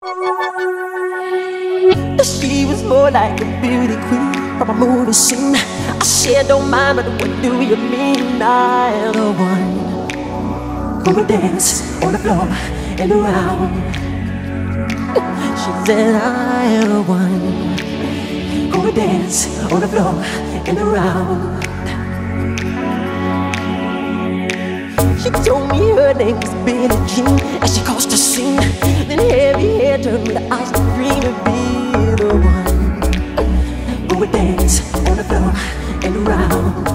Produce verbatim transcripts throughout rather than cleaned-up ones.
She was more like a beauty queen from a movie scene. I said, don't mind, but what do you mean? I'm the one who would dance on the floor and around. She said, I am the one who would dance on the floor and around. She told me her name was Billie Jean as she caused a scene. Then heavy hair turned with eyes to green to be the one who would dance on the floor and around.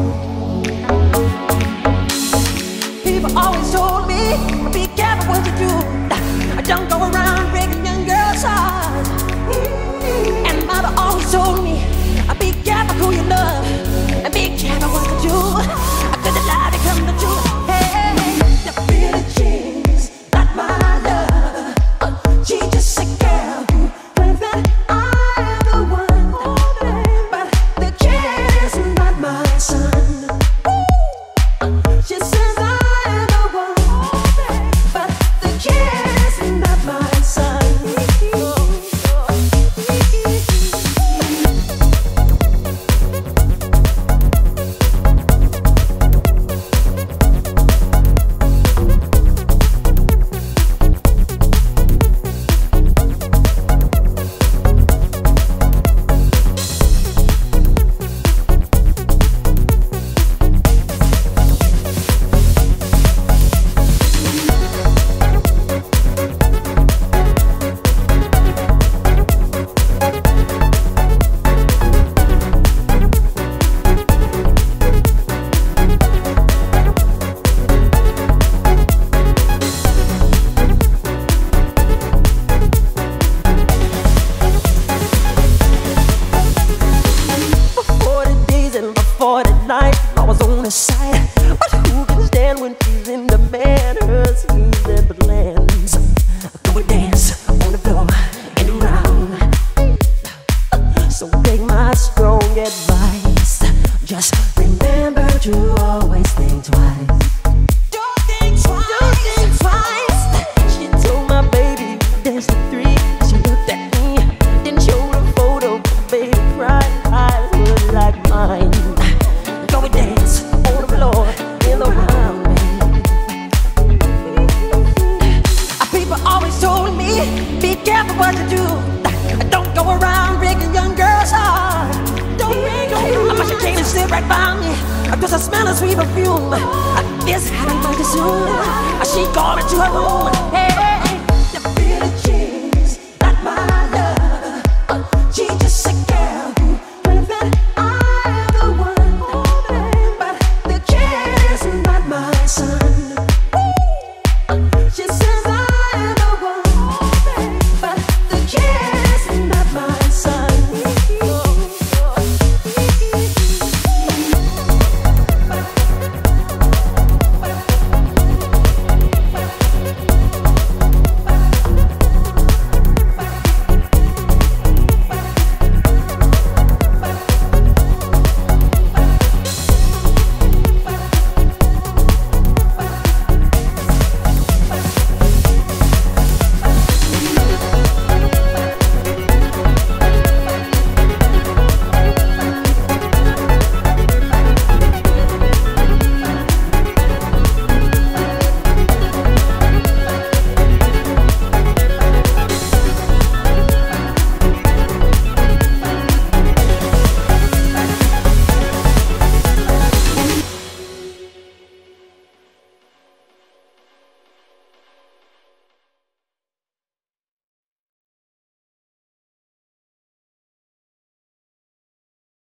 People always told me, be careful what you do. Don't go around breaking young girls' hearts. And mother always told me, be careful who you love and be careful what you do. Cause the lie become the truth. For the night, I was on the side, but who can stand when she's in demand? Her schemes and plans. Go and dance on the floor and around. So take my strong advice. Just remember to always think twice. Don't think twice. Don't think twice. She told my baby dance to three. She looked at me, then showed a photo. Baby cried, eyes were like mine. Go and dance on the floor in the round, baby. People always told me, be careful what you do. Don't go around breaking young girls' hearts. Don't break them. I she came and sit right by me, cause I smell a sweet perfume. This happened much too soon. She called me to her room. Hey.